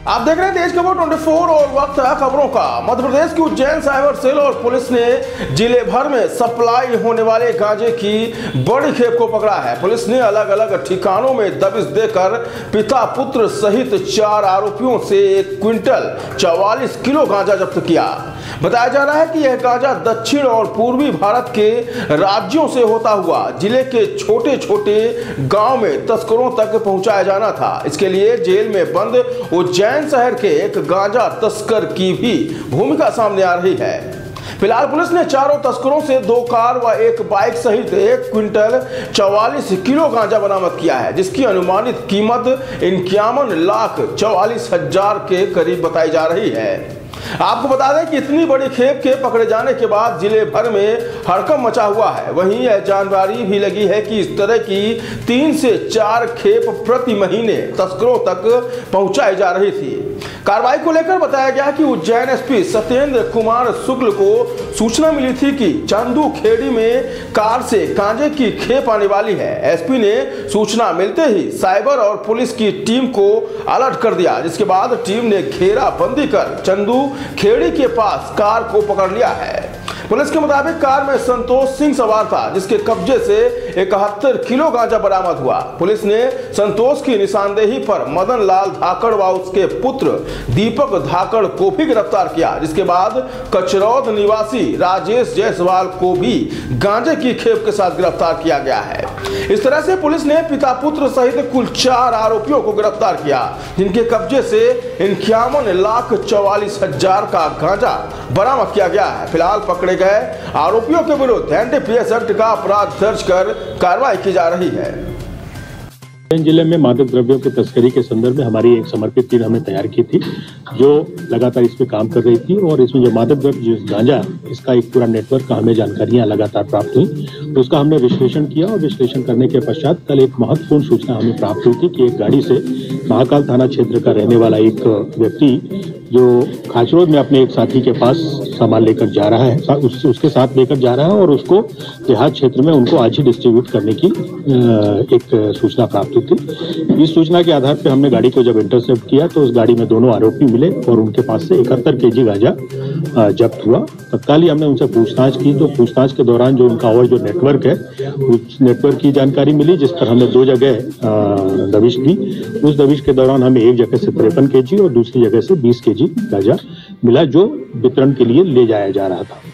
आप देख रहे हैं तेज खबर 24 और वक्त है खबरों का। मध्य प्रदेश की उज्जैन साइबर सेल और पुलिस ने जिले भर में सप्लाई होने वाले गांजे की बड़ी खेप को पकड़ा है। पुलिस ने अलग अलग ठिकानों में दबिश देकर पिता पुत्र सहित 4 आरोपियों से 1 क्विंटल 44 किलो गांजा जब्त किया। बताया जा रहा है कि यह गांजा दक्षिण और पूर्वी भारत के राज्यों से होता हुआ जिले के छोटे छोटे गांव में तस्करों तक पहुंचाया जाना था। इसके लिए जेल में बंद उज्जैन शहर के एक गांजा तस्कर की भी भूमिका सामने आ रही है। फिलहाल पुलिस ने चारों तस्करों से 2 कार व 1 बाइक सहित 1 क्विंटल 44 किलो गांजा बरामद किया है, जिसकी अनुमानित कीमत 51,44,000 के करीब बताई जा रही है। आपको बता दें कि इतनी बड़ी खेप के पकड़े जाने के बाद जिले भर में हड़कंप मचा हुआ है। वहीं यह जानकारी भी लगी है कि इस तरह की 3 से 4 खेप प्रति महीने तस्करों तक पहुंचाई जा रही थी। कार्रवाई को लेकर बताया गया कि उज्जैन एसपी सत्येंद्र कुमार शुक्ल को सूचना मिली थी कि चंदू खेड़ी में कार से गांजे की खेप आने वाली है। एसपी ने सूचना मिलते ही साइबर और पुलिस की टीम को अलर्ट कर दिया, जिसके बाद टीम ने घेराबंदी कर चंदू खेड़ी के पास कार को पकड़ लिया है। पुलिस के मुताबिक कार में संतोष सिंह सवार था, जिसके कब्जे से 71 किलो गांजा बरामद हुआ। पुलिस ने संतोष की निशानदेही पर मदन लाल धाकड़ व उसके पुत्र दीपक धाकड़ को भी गिरफ्तार किया, जिसके बाद कचरौद निवासी राजेश जायसवाल को भी गांजे की खेप के साथ गिरफ्तार किया गया है। इस तरह से पुलिस ने पिता पुत्र सहित कुल 4 आरोपियों को गिरफ्तार किया, जिनके कब्जे से 51,44,000 का गांजा बरामद किया गया है। फिलहाल पकड़े गए आरोपियों के विरुद्ध एनडीपीएस एक्ट का अपराध दर्ज कर कार्रवाई की जा रही है। जिले में मादक द्रव्यों की तस्करी के संदर्भ में हमारी एक समर्पित टीम हमने तैयार की थी, जो लगातार इस पे काम कर रही थी। और इसमें जो मादक द्रव्य गांजा, इसका एक पूरा नेटवर्क का हमें जानकारियां लगातार प्राप्त हुई, तो उसका हमने विश्लेषण किया। और विश्लेषण करने के पश्चात कल एक महत्वपूर्ण सूचना हमें प्राप्त हुई थी कि एक गाड़ी से महाकाल थाना क्षेत्र का रहने वाला एक व्यक्ति जो खाचरोद में अपने एक साथी के पास सामान लेकर जा रहा है, उसके साथ लेकर जा रहा है और उसको देहात क्षेत्र में उनको आज ही डिस्ट्रीब्यूट करने की एक सूचना प्राप्त हुई थी। इस सूचना के आधार पर हमने गाड़ी को जब इंटरसेप्ट किया तो उस गाड़ी में दोनों आरोपी मिले और उनके पास से 71 केजी गांजा जब्त हुआ। तत्काल ही हमने उनसे पूछताछ की, तो पूछताछ के दौरान जो उनका और जो नेटवर्क है, उस नेटवर्क की जानकारी मिली, जिस पर हमने 2 जगह दबिश दी। उस दबिश के दौरान हमें एक जगह से 53 केजी और दूसरी जगह से 20 केजी गांजा मिला, जो वितरण के लिए ले जाया जा रहा था।